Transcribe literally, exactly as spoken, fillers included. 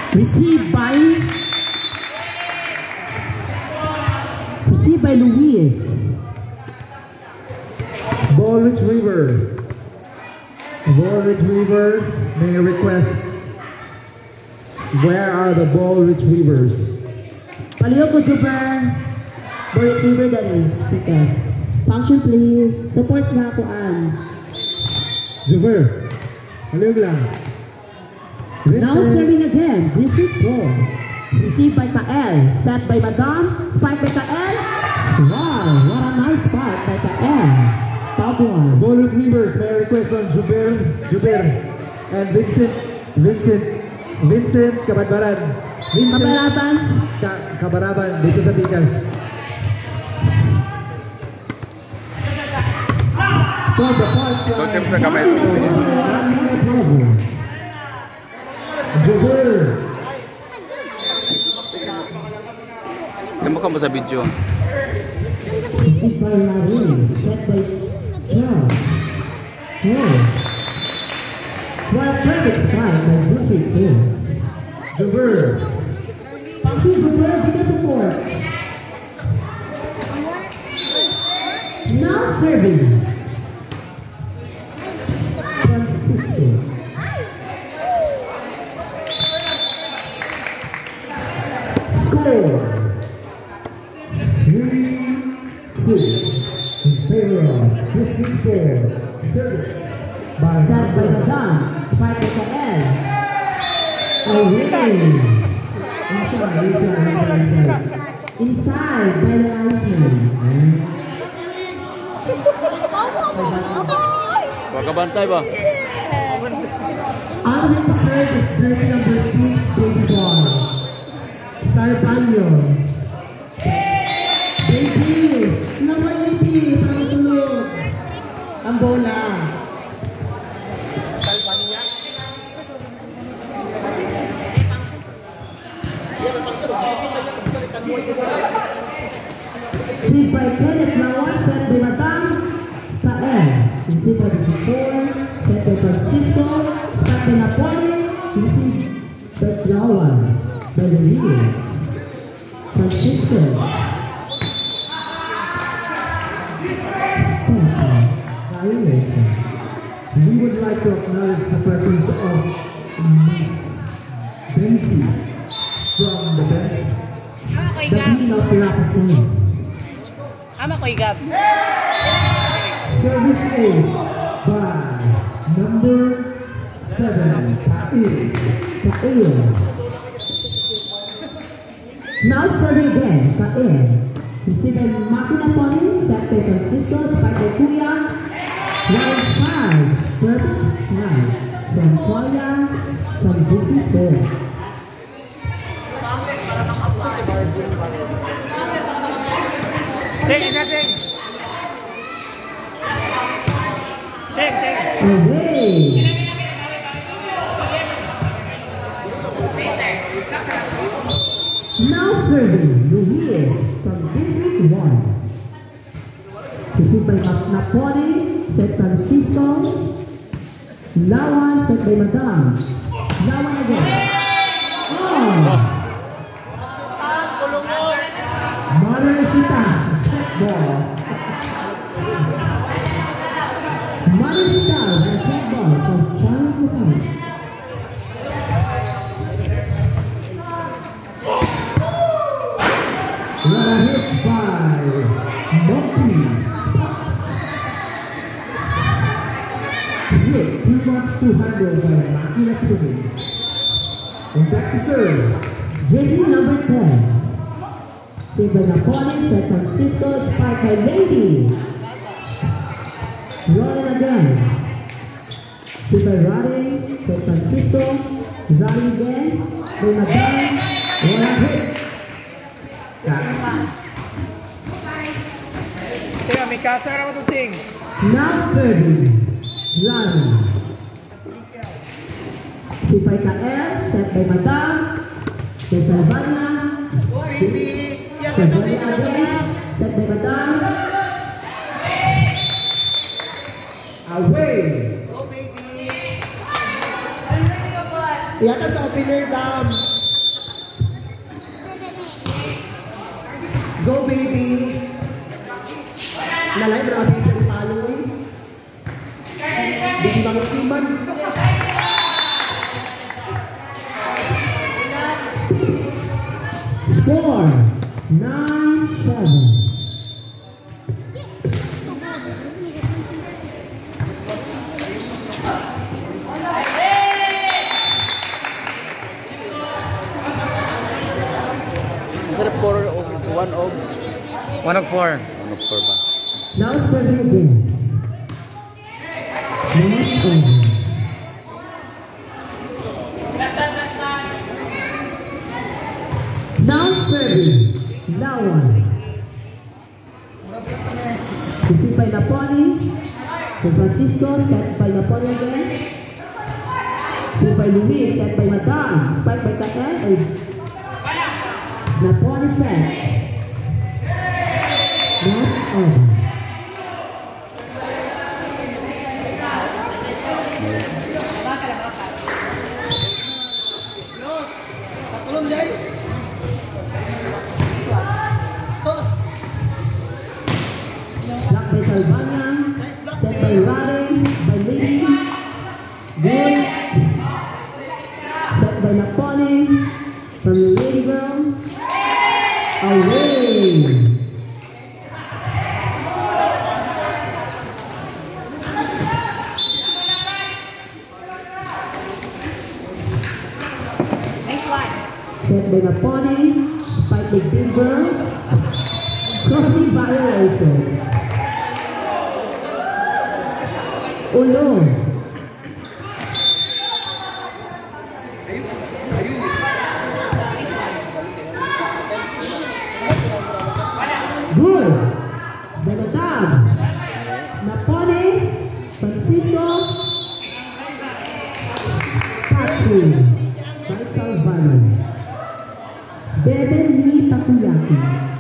Received by Received by Luis. Ball retriever. Ball retriever. May I request, where are the ball retrievers? Paliyo ko, Juber. Ball retriever dali. Because function please. Support sa akuan. Juber. Paliyo lang. Now serving again. District four. Received by Kael. Set by Madam. Spike by Kael. Wow, what a nice spot by Kael. Top one. Ball retrievers, may I request on Juber, Juber, and Vincent, Vincent, Vincent Kabadbaran. Vincent Kabaraban. Ka Kabaraban, dito sa Pikas. So the part So siyempre sa kamay. Juber. Kamu ka mo sa video. Set by Larry. Set by John. Oh. What a perfect sign by District four. Juber. Function Juber, bigger support. Now serving. Consistent. Score. Three, two. In favor of District four. Service by Set by Madam. Spike by Kael. Away. Inside, inside, inside, inside. Inside by the linesman. Magkabantay ba? Out of the serve is jersey number six, baby boy. Sarpanyo. Baby! Naman baby! Parang tulog. Ang bola. Received by Kenneth Lawan, set by Madam Kael. Received by the support, set by Francisco, start by Napoli, received by Lawan, by the Lewis. Francisco. We would like to acknowledge the presence of Miss Brgy from the bench. The Queen of Piracasan. Ama ko igap. Service is by number seven, Kail. Kael. Now serving again, Kael. Received by Makina Pony, set by Francisco, spike by Kuya. Right side, purpose right. From Kuya, from District four. Sing, isa sing. Sing, sing. Away. Now serving Luis from District one. Received by Napoli, set Francisco. Lawan, set by Madam. Lawan again. Oh! Marisita, check ball. Marisita, the check ball from Channel One. What a hit by Monkey. Hit too much to handle by Makina Pony. And back to serve. Jersey number ten. Saved by Napoli, set Francisco, spike by Lady. Rolling again. Saved by Roddy, set Francisco. Roddy again. By Madam. What a hit. Teka, may kasa na ko Ching. Now serving. Roddy. Saved by Kael, set by Madam. By Salvana. Baby! Set by again. Set by Madam. Away. Go baby! Yata sa opener dam. Go, baby! Nalay, marami yung paloy. Hindi bang timan? Score, nine seven. Sarap four of one of One of four. one of four ba? Now serving again. Not over. Now serving. Lawan. Receive by Napoli. San Francisco, set by Napoli again. Receive by Luis, set by Madam. Spike by Kael. Napoli set. Not over. Block by Salvania, set by Raleigh, by Lady, good, set by Napoli, from the Lady Girl, away! Set by Napoli, spike by Big Girl, crossing violation. Ulo. Good. Benatab. Napoli. Francisco. Tachi. By Salvano. Bebe ni Takoyaki.